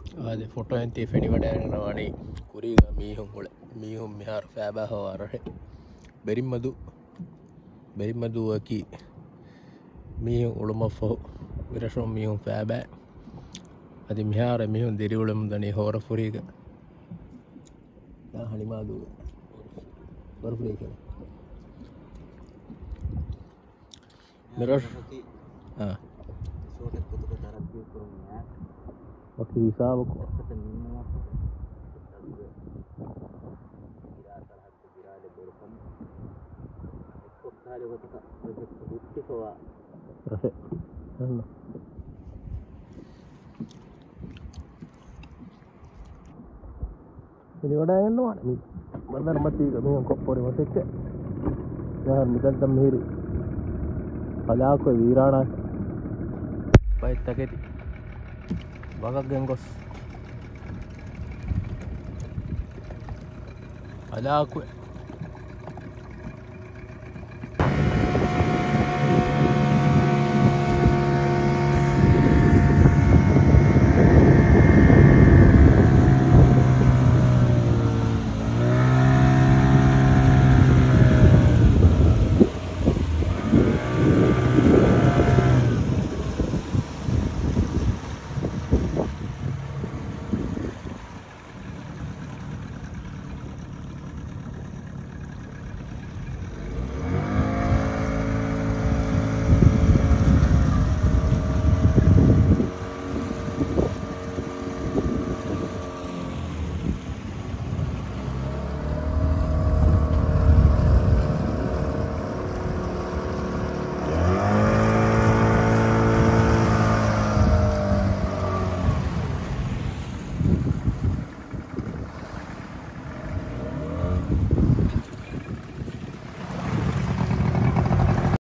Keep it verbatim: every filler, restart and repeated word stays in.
ආද photo ඇන්ති ෆෙනි වඩයනවානේ කුරීග මීහුම් හොල මීහුම් මෙහාර ෑබෑහවාරහෙ බෙරිම්මදු බෙරිම්මදුවකි මීහුම් උළුම for විරශම් මීහුම් ෑබෑ අති මිහාර මිහුම් දෙරිවුලම් දනේ හෝර ෆුරීග හනිමාදුව වරපුරේ කළ මිරශ් waktu hisab ko rasa ano ini wada ganno mi bandar mati ga mi ko pore wasekke yar midan tam miri ala ko virana pai taketi bagak gengos ala ko